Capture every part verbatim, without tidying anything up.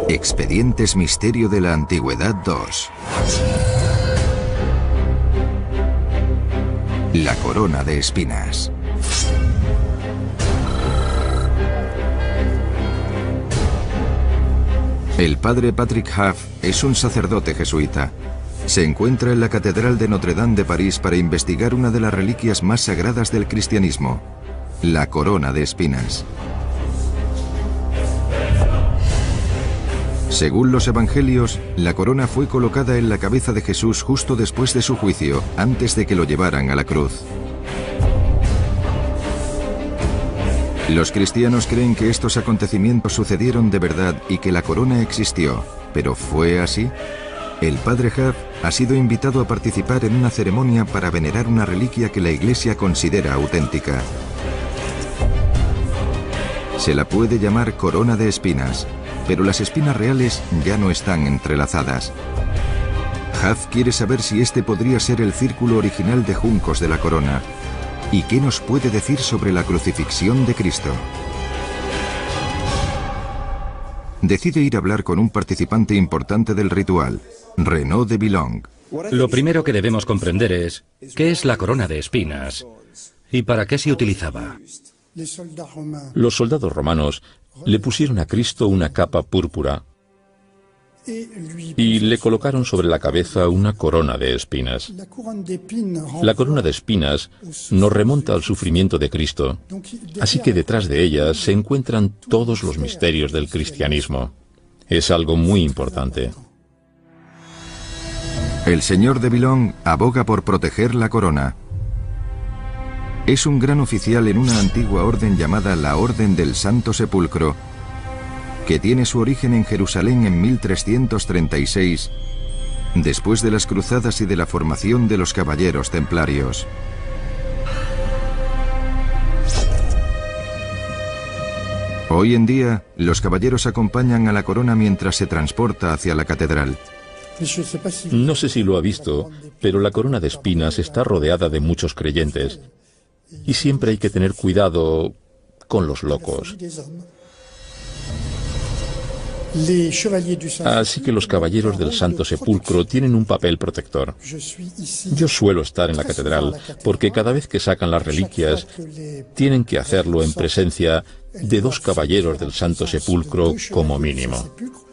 Expedientes Misterio de la Antigüedad dos. La corona de espinas. El padre Patrick Huff es un sacerdote jesuita. Se encuentra en la Catedral de Notre Dame de París para investigar una de las reliquias más sagradas del cristianismo, la corona de espinas. Según los evangelios, la corona fue colocada en la cabeza de Jesús justo después de su juicio, antes de que lo llevaran a la cruz. Los cristianos creen que estos acontecimientos sucedieron de verdad y que la corona existió, pero ¿fue así? El padre Huff ha sido invitado a participar en una ceremonia para venerar una reliquia que la Iglesia considera auténtica. Se la puede llamar corona de espinas, pero las espinas reales ya no están entrelazadas. Huff quiere saber si este podría ser el círculo original de juncos de la corona. ¿Y qué nos puede decir sobre la crucifixión de Cristo? Decide ir a hablar con un participante importante del ritual, Renaud de Villon. Lo primero que debemos comprender es, ¿qué es la corona de espinas? ¿Y para qué se utilizaba? Los soldados romanos le pusieron a Cristo una capa púrpura y le colocaron sobre la cabeza una corona de espinas. La corona de espinas nos remonta al sufrimiento de Cristo, así que detrás de ella se encuentran todos los misterios del cristianismo. Es algo muy importante. El señor de Villon aboga por proteger la corona. Es un gran oficial en una antigua orden llamada la Orden del Santo Sepulcro, que tiene su origen en Jerusalén en mil trescientos treinta y seis, después de las cruzadas y de la formación de los caballeros templarios. Hoy en día, los caballeros acompañan a la corona mientras se transporta hacia la catedral. No sé si lo ha visto, pero la corona de espinas está rodeada de muchos creyentes. Y siempre hay que tener cuidado con los locos. Así que los caballeros del Santo Sepulcro tienen un papel protector. Yo suelo estar en la catedral porque cada vez que sacan las reliquias tienen que hacerlo en presencia de dos caballeros del Santo Sepulcro como mínimo.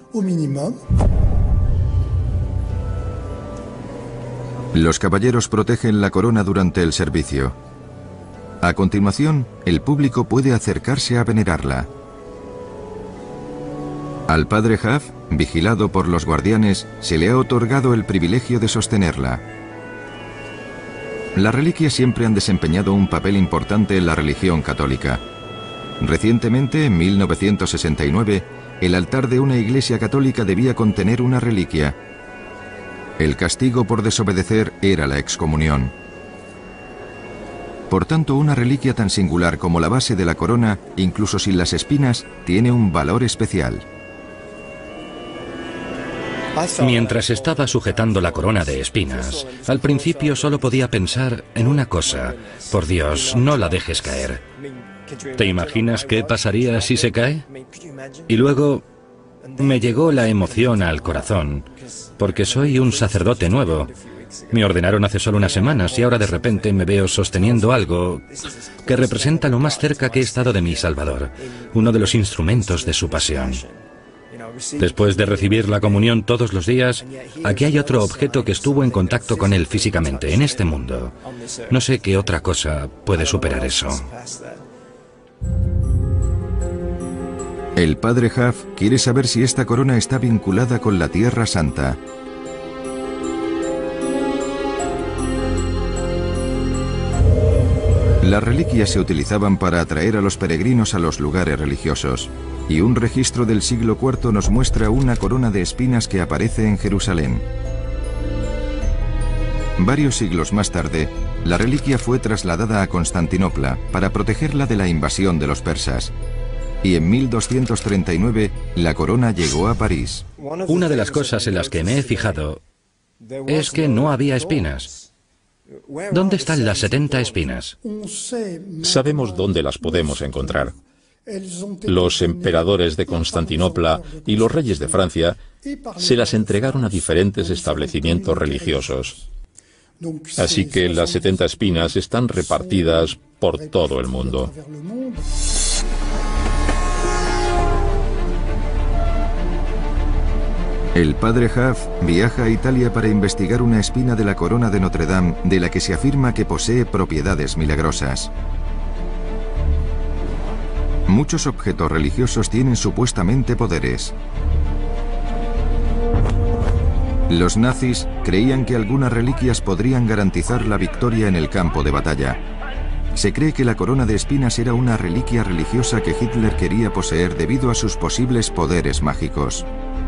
Los caballeros protegen la corona durante el servicio. A continuación, el público puede acercarse a venerarla. Al padre Huff, vigilado por los guardianes, se le ha otorgado el privilegio de sostenerla. Las reliquias siempre han desempeñado un papel importante en la religión católica. Recientemente, en mil novecientos sesenta y nueve, el altar de una iglesia católica debía contener una reliquia. El castigo por desobedecer era la excomunión. Por tanto, una reliquia tan singular como la base de la corona, incluso sin las espinas, tiene un valor especial. Mientras estaba sujetando la corona de espinas, al principio solo podía pensar en una cosa: por Dios, no la dejes caer. ¿Te imaginas qué pasaría si se cae? Y luego me llegó la emoción al corazón, porque soy un sacerdote nuevo. Me ordenaron hace solo unas semanas y ahora de repente me veo sosteniendo algo que representa lo más cerca que he estado de mi Salvador, uno de los instrumentos de su pasión. Después de recibir la comunión todos los días, aquí hay otro objeto que estuvo en contacto con él físicamente, en este mundo. No sé qué otra cosa puede superar eso. El padre Huff quiere saber si esta corona está vinculada con la Tierra Santa. Las reliquias se utilizaban para atraer a los peregrinos a los lugares religiosos, y un registro del siglo cuarto nos muestra una corona de espinas que aparece en Jerusalén. Varios siglos más tarde, la reliquia fue trasladada a Constantinopla para protegerla de la invasión de los persas. Y en mil doscientos treinta y nueve, la corona llegó a París. Una de las cosas en las que me he fijado es que no había espinas. ¿Dónde están las setenta espinas? Sabemos dónde las podemos encontrar. Los emperadores de Constantinopla y los reyes de Francia se las entregaron a diferentes establecimientos religiosos. Así que las setenta espinas están repartidas por todo el mundo. El padre Huff viaja a Italia para investigar una espina de la corona de Notre Dame de la que se afirma que posee propiedades milagrosas. Muchos objetos religiosos tienen supuestamente poderes. Los nazis creían que algunas reliquias podrían garantizar la victoria en el campo de batalla. Se cree que la corona de espinas era una reliquia religiosa que Hitler quería poseer debido a sus posibles poderes mágicos.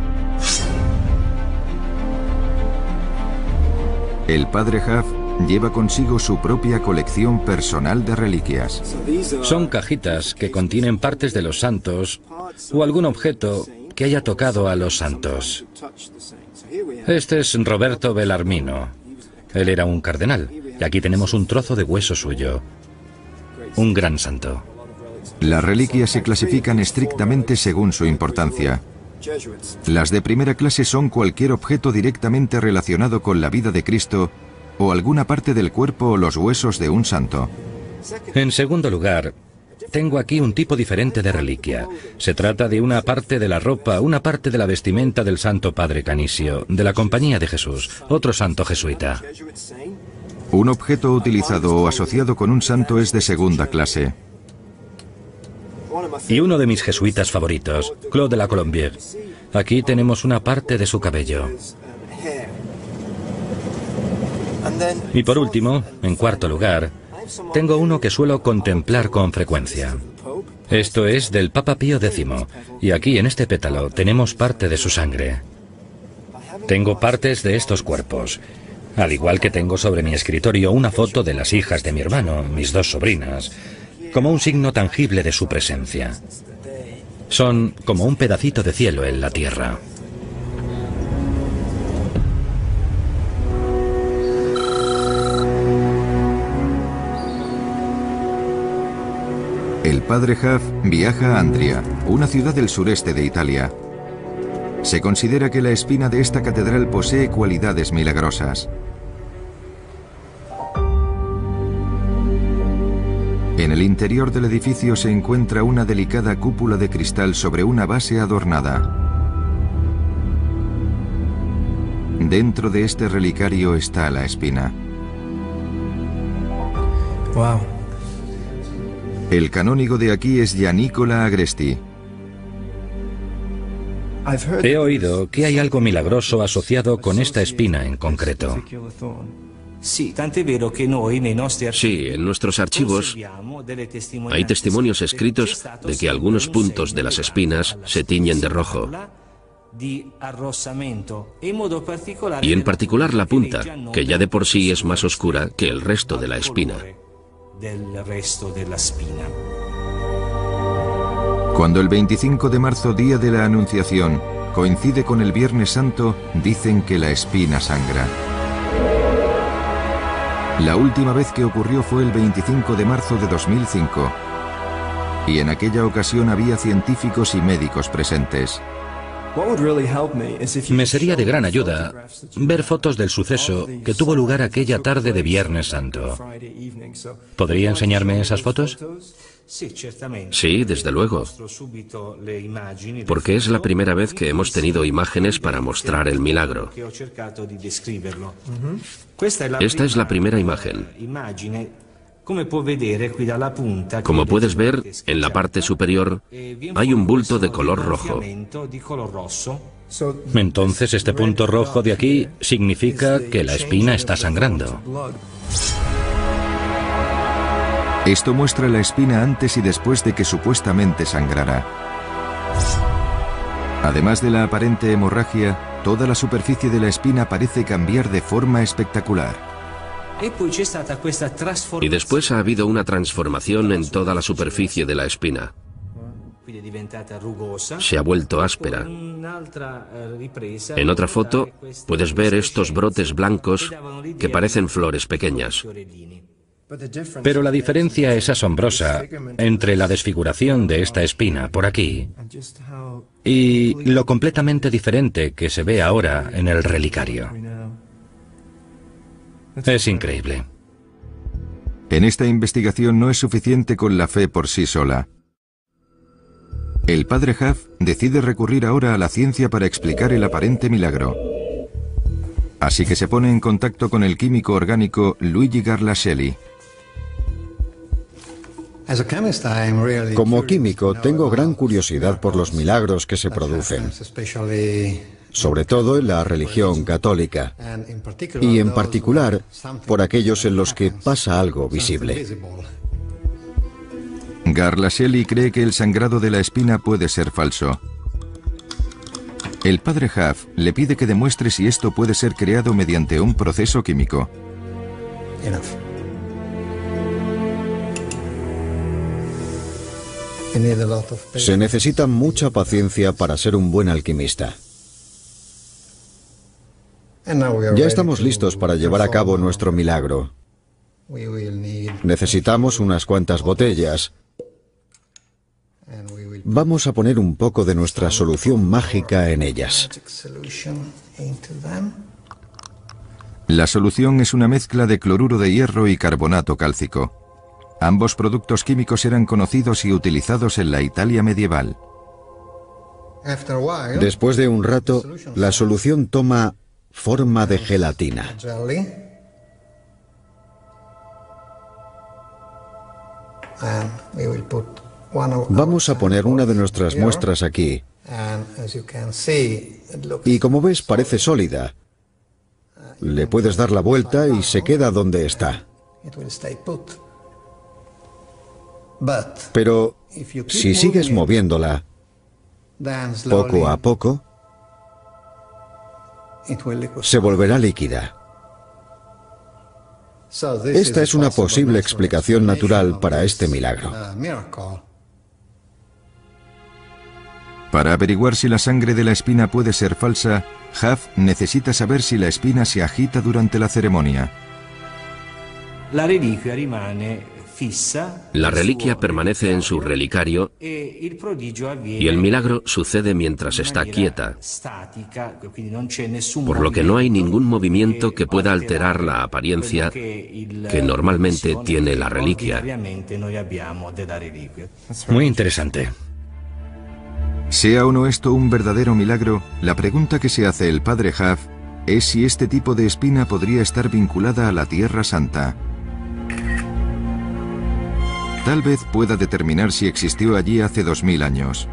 El padre Huff lleva consigo su propia colección personal de reliquias. Son cajitas que contienen partes de los santos o algún objeto que haya tocado a los santos. Este es Roberto Bellarmino. Él era un cardenal y aquí tenemos un trozo de hueso suyo. Un gran santo. Las reliquias se clasifican estrictamente según su importancia. Las de primera clase son cualquier objeto directamente relacionado con la vida de Cristo o alguna parte del cuerpo o los huesos de un santo. En segundo lugar, tengo aquí un tipo diferente de reliquia. Se trata de una parte de la ropa, una parte de la vestimenta del Santo Padre Canisio, de la Compañía de Jesús, otro santo jesuita. Un objeto utilizado o asociado con un santo es de segunda clase. Y uno de mis jesuitas favoritos, Claude de la Colombière. Aquí tenemos una parte de su cabello. Y por último, en cuarto lugar, tengo uno que suelo contemplar con frecuencia. Esto es del Papa Pío décimo, y aquí en este pétalo tenemos parte de su sangre. Tengo partes de estos cuerpos, al igual que tengo sobre mi escritorio una foto de las hijas de mi hermano, mis dos sobrinas, como un signo tangible de su presencia. Son como un pedacito de cielo en la tierra. El padre Huff viaja a Andria, una ciudad del sureste de Italia. Se considera que la espina de esta catedral posee cualidades milagrosas. En el interior del edificio se encuentra una delicada cúpula de cristal sobre una base adornada. Dentro de este relicario está la espina. Wow. El canónigo de aquí es Giannicola Agresti. He oído que hay algo milagroso asociado con esta espina en concreto. Sí, en nuestros archivos hay testimonios escritos de que algunos puntos de las espinas se tiñen de rojo. Y en particular la punta, que ya de por sí es más oscura que el resto de la espina. Cuando el veinticinco de marzo, día de la Anunciación, coincide con el Viernes Santo, dicen que la espina sangra. La última vez que ocurrió fue el veinticinco de marzo de dos mil cinco, y en aquella ocasión había científicos y médicos presentes. Me sería de gran ayuda ver fotos del suceso que tuvo lugar aquella tarde de Viernes Santo. ¿Podría enseñarme esas fotos? Sí, desde luego. Porque es la primera vez que hemos tenido imágenes para mostrar el milagro. Esta es la primera imagen. Como puedes ver, en la parte superior hay un bulto de color rojo. Entonces este punto rojo de aquí significa que la espina está sangrando. Esto muestra la espina antes y después de que supuestamente sangrara. Además de la aparente hemorragia, toda la superficie de la espina parece cambiar de forma espectacular. Y después ha habido una transformación en toda la superficie de la espina. Se ha vuelto áspera. En otra foto puedes ver estos brotes blancos que parecen flores pequeñas. Pero la diferencia es asombrosa entre la desfiguración de esta espina por aquí y lo completamente diferente que se ve ahora en el relicario. Es increíble. En esta investigación no es suficiente con la fe por sí sola. El padre Huff decide recurrir ahora a la ciencia para explicar el aparente milagro. Así que se pone en contacto con el químico orgánico Luigi Garlascelli. Como químico, tengo gran curiosidad por los milagros que se producen, sobre todo en la religión católica, y en particular por aquellos en los que pasa algo visible. Garlascelli cree que el sangrado de la espina puede ser falso. El padre Huff le pide que demuestre si esto puede ser creado mediante un proceso químico. Se necesita mucha paciencia para ser un buen alquimista. Ya estamos listos para llevar a cabo nuestro milagro. Necesitamos unas cuantas botellas. Vamos a poner un poco de nuestra solución mágica en ellas. La solución es una mezcla de cloruro de hierro y carbonato cálcico. Ambos productos químicos eran conocidos y utilizados en la Italia medieval. Después de un rato, la solución toma forma de gelatina. Vamos a poner una de nuestras muestras aquí. Y como ves, parece sólida. Le puedes dar la vuelta y se queda donde está. Pero si sigues moviéndola poco a poco, se volverá líquida. Esta es una posible explicación natural para este milagro. Para averiguar si la sangre de la espina puede ser falsa, Huff necesita saber si la espina se agita durante la ceremonia. La reliquia permanece en su relicario y el milagro sucede mientras está quieta, por lo que no hay ningún movimiento que pueda alterar la apariencia que normalmente tiene la reliquia. Muy interesante. Sea o no esto un verdadero milagro, la pregunta que se hace el padre Huff es si este tipo de espina podría estar vinculada a la Tierra Santa. Tal vez pueda determinar si existió allí hace dos mil años.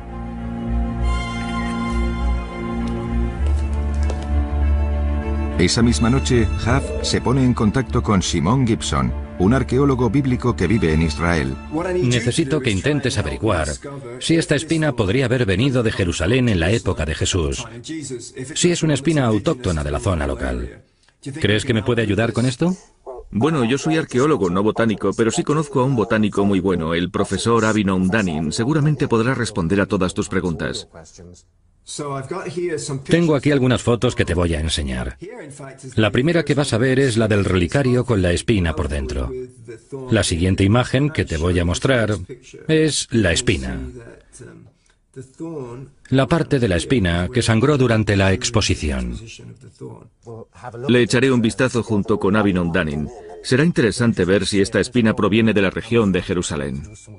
Esa misma noche, Huff se pone en contacto con Simon Gibson, un arqueólogo bíblico que vive en Israel. Necesito que intentes averiguar si esta espina podría haber venido de Jerusalén en la época de Jesús. Si es una espina autóctona de la zona local. ¿Crees que me puede ayudar con esto? Bueno, yo soy arqueólogo, no botánico, pero sí conozco a un botánico muy bueno, el profesor Abhinom Danin. Seguramente podrá responder a todas tus preguntas. Tengo aquí algunas fotos que te voy a enseñar. La primera que vas a ver es la del relicario con la espina por dentro. La siguiente imagen que te voy a mostrar es la espina. La parte de la espina que sangró durante la exposición. Le echaré un vistazo junto con Abhinom Danin. Será interesante ver si esta espina proviene de la región de Jerusalén.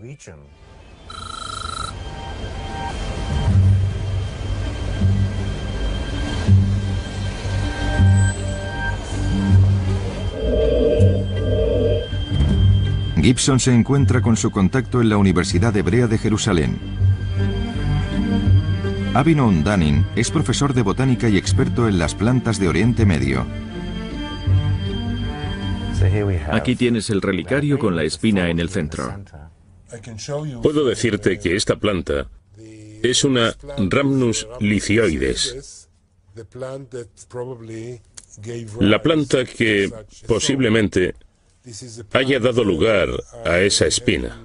Gibson se encuentra con su contacto en la Universidad Hebrea de Jerusalén. Abhinom Danin es profesor de botánica y experto en las plantas de Oriente Medio. Aquí tienes el relicario con la espina en el centro. Puedo decirte que esta planta es una Rhamnus lithioides, la planta que posiblemente haya dado lugar a esa espina.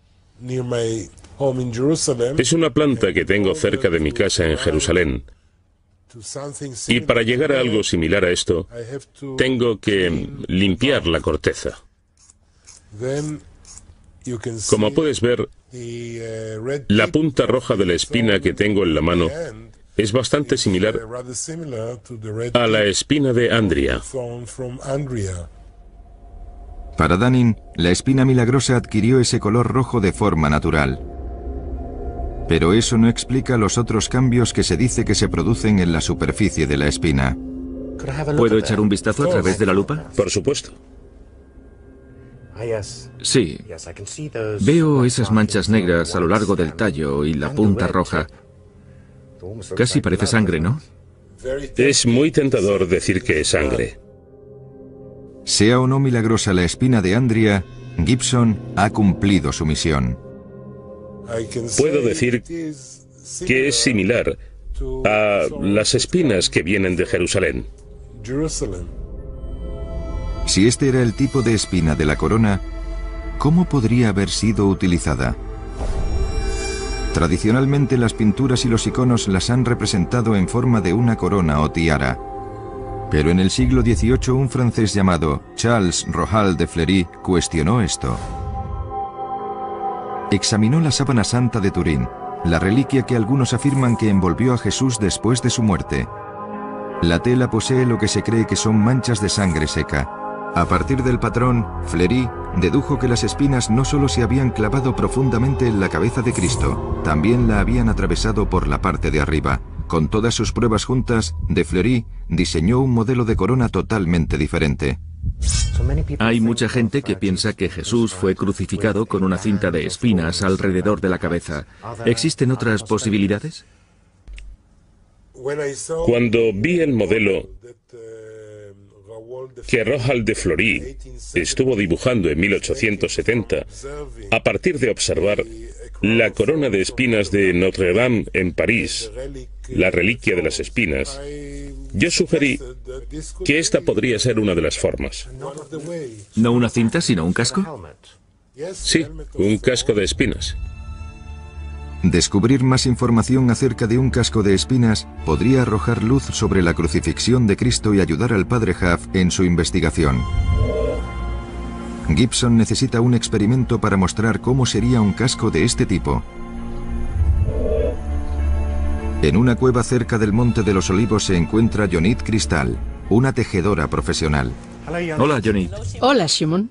Es una planta que tengo cerca de mi casa en Jerusalén. Y para llegar a algo similar a esto, tengo que limpiar la corteza. Como puedes ver, la punta roja de la espina que tengo en la mano es bastante similar a la espina de Andria. Para Dunning, la espina milagrosa adquirió ese color rojo de forma natural. Pero eso no explica los otros cambios que se dice que se producen en la superficie de la espina. ¿Puedo echar un vistazo a través de la lupa? Por supuesto. Sí. Veo esas manchas negras a lo largo del tallo y la punta roja. Casi parece sangre, ¿no? Es muy tentador decir que es sangre. Sea o no milagrosa la espina de Andria, Gibson ha cumplido su misión. Puedo decir que es similar a las espinas que vienen de Jerusalén. Si este era el tipo de espina de la corona, ¿cómo podría haber sido utilizada? Tradicionalmente las pinturas y los iconos las han representado en forma de una corona o tiara. Pero en el siglo dieciocho un francés llamado Charles Rohal de Fleury cuestionó esto. Examinó la sábana santa de Turín, la reliquia que algunos afirman que envolvió a Jesús después de su muerte. La tela posee lo que se cree que son manchas de sangre seca. A partir del patrón, Fleury dedujo que las espinas no solo se habían clavado profundamente en la cabeza de Cristo, también la habían atravesado por la parte de arriba. Con todas sus pruebas juntas, de Fleury diseñó un modelo de corona totalmente diferente. Hay mucha gente que piensa que Jesús fue crucificado con una cinta de espinas alrededor de la cabeza. ¿Existen otras posibilidades? Cuando vi el modelo que Rohal de Fleury estuvo dibujando en mil ochocientos setenta, a partir de observar la corona de espinas de Notre Dame en París, la reliquia de las espinas, yo sugerí que esta podría ser una de las formas. ¿No una cinta, sino un casco? Sí, un casco de espinas. Descubrir más información acerca de un casco de espinas podría arrojar luz sobre la crucifixión de Cristo y ayudar al padre Huff en su investigación. Gibson necesita un experimento para mostrar cómo sería un casco de este tipo. En una cueva cerca del Monte de los Olivos se encuentra Jonit Cristal, una tejedora profesional. Hola, Jonit. Hola, Shimon.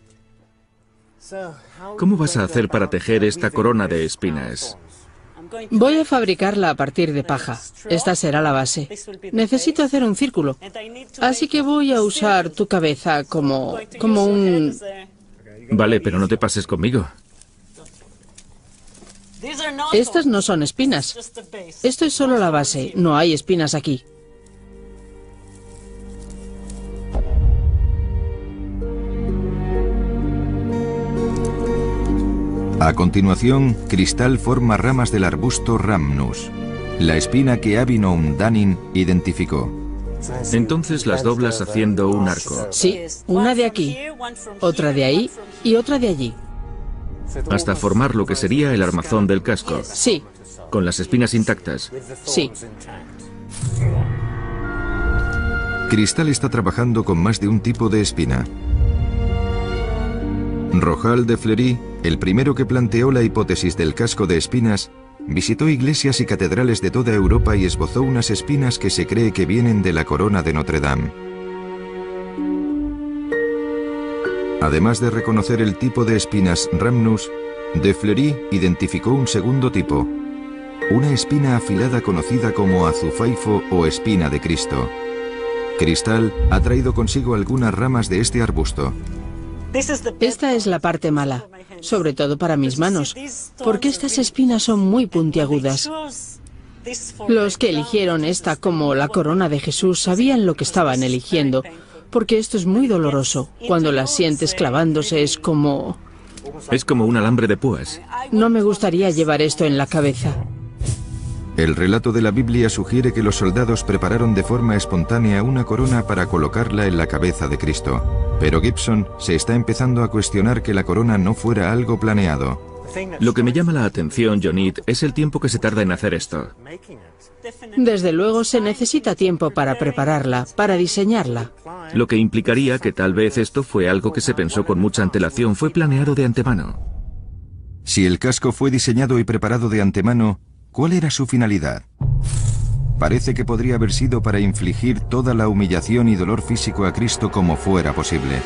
¿Cómo vas a hacer para tejer esta corona de espinas? Voy a fabricarla a partir de paja. Esta será la base. Necesito hacer un círculo. Así que voy a usar tu cabeza como, como un... Vale, pero no te pases conmigo. Estas no son espinas. Esto es solo la base. No hay espinas aquí. A continuación, Cristal forma ramas del arbusto Rhamnus, la espina que Abinoam Danning identificó. Entonces las doblas haciendo un arco. Sí, una de aquí, otra de ahí y otra de allí. Hasta formar lo que sería el armazón del casco. Sí. Con las espinas intactas. Sí. Cristal está trabajando con más de un tipo de espina. Rohal de Fleury, el primero que planteó la hipótesis del casco de espinas, visitó iglesias y catedrales de toda Europa y esbozó unas espinas que se cree que vienen de la corona de Notre Dame. Además de reconocer el tipo de espinas Rhamnus, de Fleury identificó un segundo tipo, una espina afilada conocida como azufaifo o espina de Cristo. Cristal ha traído consigo algunas ramas de este arbusto. Esta es la parte mala, sobre todo para mis manos, porque estas espinas son muy puntiagudas. Los que eligieron esta como la corona de Jesús sabían lo que estaban eligiendo, porque esto es muy doloroso. Cuando las sientes clavándose es como... Es como un alambre de púas. No me gustaría llevar esto en la cabeza. El relato de la Biblia sugiere que los soldados prepararon de forma espontánea una corona para colocarla en la cabeza de Cristo. Pero Gibson se está empezando a cuestionar que la corona no fuera algo planeado. Lo que me llama la atención, Jonit, es el tiempo que se tarda en hacer esto. Desde luego se necesita tiempo para prepararla, para diseñarla. Lo que implicaría que tal vez esto fue algo que se pensó con mucha antelación, fue planeado de antemano. Si el casco fue diseñado y preparado de antemano, ¿cuál era su finalidad? Parece que podría haber sido para infligir toda la humillación y dolor físico a Cristo como fuera posible.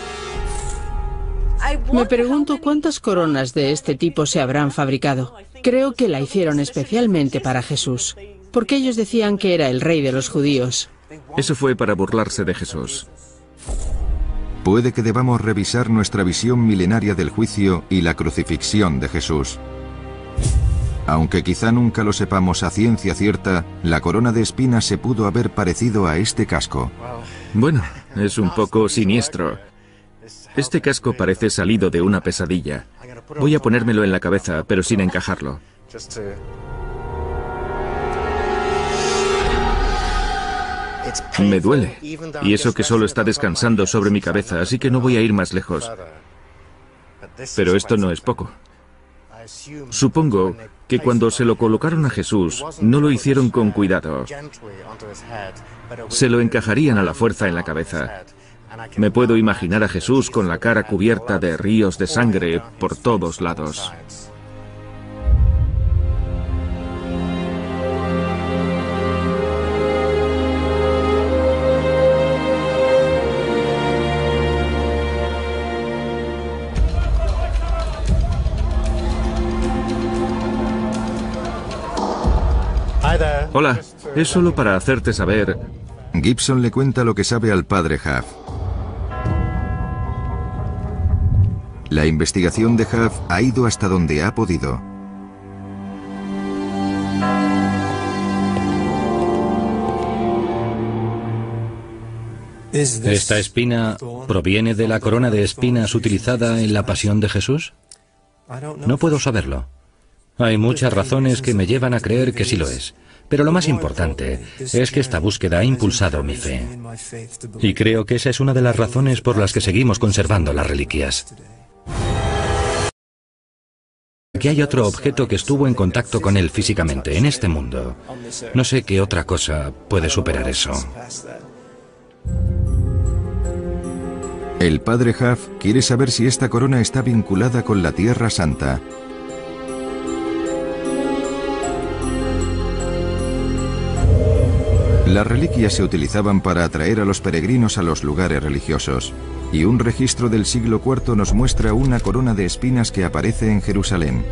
Me pregunto cuántas coronas de este tipo se habrán fabricado. Creo que la hicieron especialmente para Jesús, porque ellos decían que era el rey de los judíos. Eso fue para burlarse de Jesús. Puede que debamos revisar nuestra visión milenaria del juicio y la crucifixión de Jesús. Aunque quizá nunca lo sepamos a ciencia cierta, la corona de espinas se pudo haber parecido a este casco. Bueno, es un poco siniestro. Este casco parece salido de una pesadilla. Voy a ponérmelo en la cabeza, pero sin encajarlo. Me duele. Y eso que solo está descansando sobre mi cabeza, así que no voy a ir más lejos. Pero esto no es poco. Supongo que cuando se lo colocaron a Jesús, no lo hicieron con cuidado. Se lo encajarían a la fuerza en la cabeza. Me puedo imaginar a Jesús con la cara cubierta de ríos de sangre por todos lados. Hola, es solo para hacerte saber... Gibson le cuenta lo que sabe al padre Huff. La investigación de Huff ha ido hasta donde ha podido. ¿Esta espina proviene de la corona de espinas utilizada en la pasión de Jesús? No puedo saberlo. Hay muchas razones que me llevan a creer que sí lo es. Pero lo más importante es que esta búsqueda ha impulsado mi fe. Y creo que esa es una de las razones por las que seguimos conservando las reliquias. Aquí hay otro objeto que estuvo en contacto con él físicamente, en este mundo. No sé qué otra cosa puede superar eso. El padre Huff quiere saber si esta corona está vinculada con la Tierra Santa. Las reliquias se utilizaban para atraer a los peregrinos a los lugares religiosos, y un registro del siglo cuarto nos muestra una corona de espinas que aparece en Jerusalén.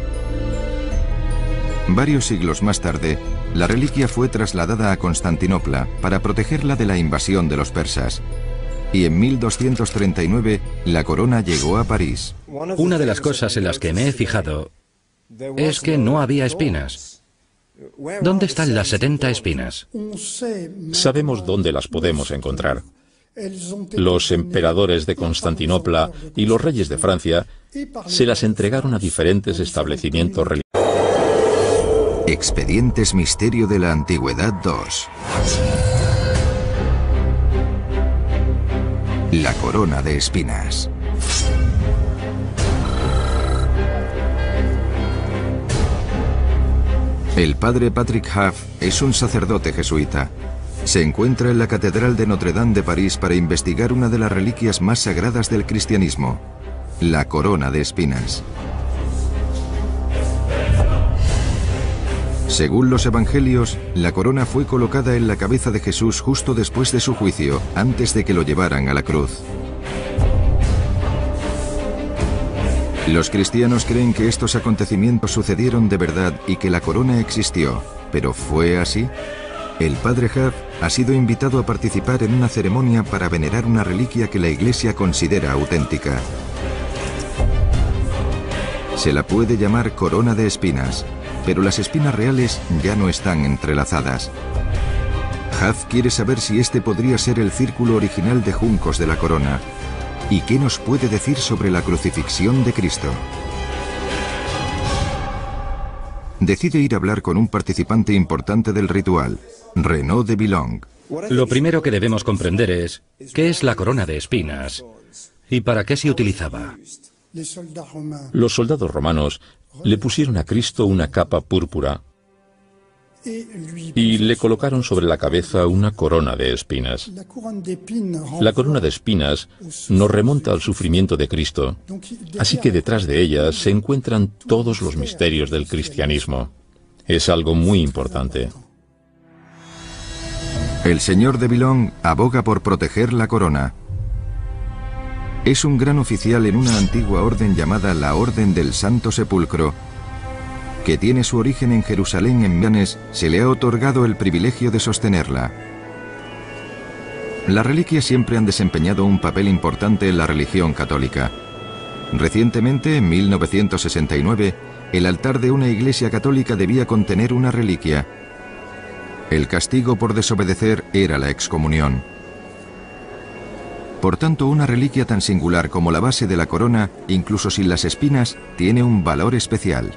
Varios siglos más tarde, la reliquia fue trasladada a Constantinopla para protegerla de la invasión de los persas. Y en mil doscientos treinta y nueve, la corona llegó a París. Una de las cosas en las que me he fijado es que no había espinas. ¿Dónde están las setenta espinas? Sabemos dónde las podemos encontrar. Los emperadores de Constantinopla y los reyes de Francia se las entregaron a diferentes establecimientos religiosos. Expedientes Misterio de la Antigüedad dos. La corona de espinas. El padre Patrick Huff es un sacerdote jesuita. Se encuentra en la Catedral de Notre Dame de París para investigar una de las reliquias más sagradas del cristianismo, la corona de espinas. Según los evangelios, la corona fue colocada en la cabeza de Jesús justo después de su juicio, antes de que lo llevaran a la cruz. Los cristianos creen que estos acontecimientos sucedieron de verdad y que la corona existió, pero ¿fue así? El padre Huff ha sido invitado a participar en una ceremonia para venerar una reliquia que la Iglesia considera auténtica. Se la puede llamar corona de espinas, pero las espinas reales ya no están entrelazadas. Huff quiere saber si este podría ser el círculo original de juncos de la corona. ¿Y qué nos puede decir sobre la crucifixión de Cristo? Decide ir a hablar con un participante importante del ritual, Renaud de Villon. Lo primero que debemos comprender es qué es la corona de espinas y para qué se utilizaba. Los soldados romanos Le pusieron a Cristo una capa púrpura y le colocaron sobre la cabeza una corona de espinas. La corona de espinas nos remonta al sufrimiento de Cristo, así que detrás de ella se encuentran todos los misterios del cristianismo. Es algo muy importante. El señor de Boulogne aboga por proteger la corona. Es un gran oficial en una antigua orden llamada la Orden del Santo Sepulcro, que tiene su origen en Jerusalén. En Mianes se le ha otorgado el privilegio de sostenerla. Las reliquias siempre han desempeñado un papel importante en la religión católica. Recientemente, en mil novecientos sesenta y nueve, el altar de una iglesia católica debía contener una reliquia. El castigo por desobedecer era la excomunión. Por tanto, una reliquia tan singular como la base de la corona, incluso sin las espinas, tiene un valor especial.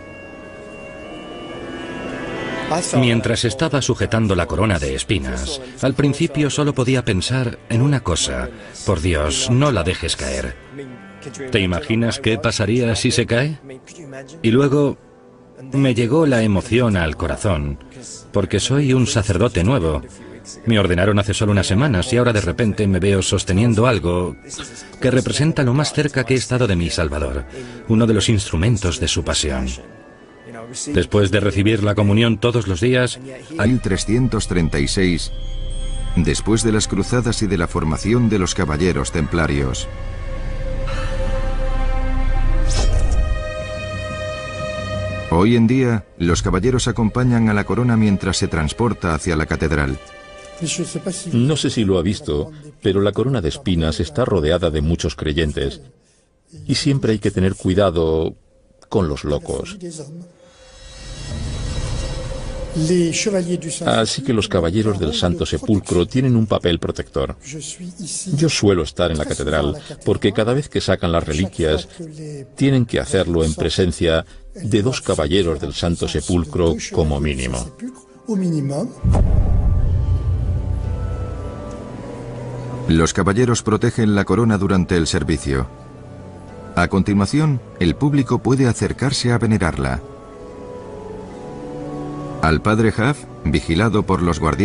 Mientras estaba sujetando la corona de espinas, al principio solo podía pensar en una cosa: por Dios, no la dejes caer. ¿Te imaginas qué pasaría si se cae? Y luego me llegó la emoción al corazón, porque soy un sacerdote nuevo. Me ordenaron hace solo unas semanas y ahora de repente me veo sosteniendo algo que representa lo más cerca que he estado de mi Salvador, uno de los instrumentos de su pasión. Después de recibir la comunión todos los días, mil trescientos treinta y seis, después de las cruzadas y de la formación de los caballeros templarios. Hoy en día, los caballeros acompañan a la corona mientras se transporta hacia la catedral. No sé si lo ha visto, pero la corona de espinas está rodeada de muchos creyentes. Y siempre hay que tener cuidado con los locos. Así que los caballeros del Santo Sepulcro tienen un papel protector. Yo suelo estar en la catedral porque cada vez que sacan las reliquias tienen que hacerlo en presencia de dos caballeros del Santo Sepulcro como mínimo. Los caballeros protegen la corona durante el servicio. A continuación, el público puede acercarse a venerarla. Al padre Huff, vigilado por los guardianes,